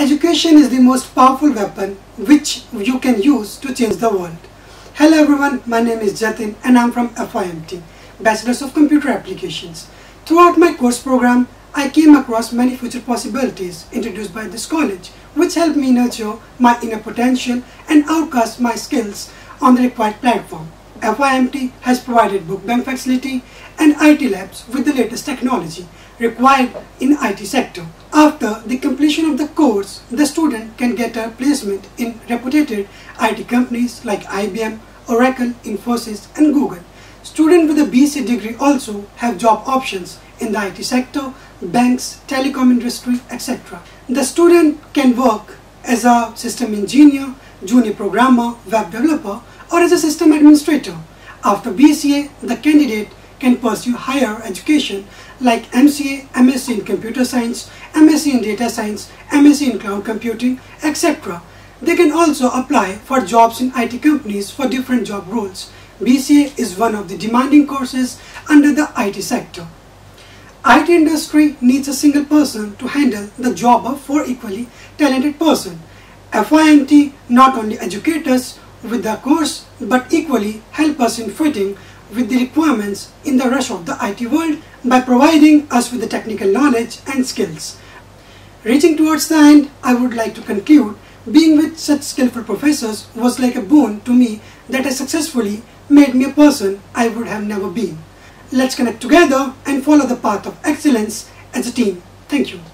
Education is the most powerful weapon which you can use to change the world. Hello everyone, my name is Jatin and I am from FIMT, Bachelors of Computer Applications. Throughout my course program, I came across many future possibilities introduced by this college, which helped me nurture my inner potential and outcast my skills on the required platform. FIMT has provided book bank facility and IT labs with the latest technology required in IT sector. After the completion of the course, the student can get a placement in reputed IT companies like IBM, Oracle, Infosys and Google. Students with a BC degree also have job options in the IT sector, banks, telecom industry, etc. The student can work as a system engineer, junior programmer, web developer or as a system administrator. After BCA, the candidate can pursue higher education like MCA, MSc in Computer Science, MSc in Data Science, MSc in Cloud Computing, etc. They can also apply for jobs in IT companies for different job roles. BCA is one of the demanding courses under the IT sector. IT industry needs a single person to handle the job of 4 equally talented persons. FIMT not only educates us with the course but equally help us in fitting with the requirements in the rush of the IT world by providing us with the technical knowledge and skills. Reaching towards the end, I would like to conclude, being with such skillful professors was like a boon to me that has successfully made me a person I would have never been. Let's connect together and follow the path of excellence as a team. Thank you.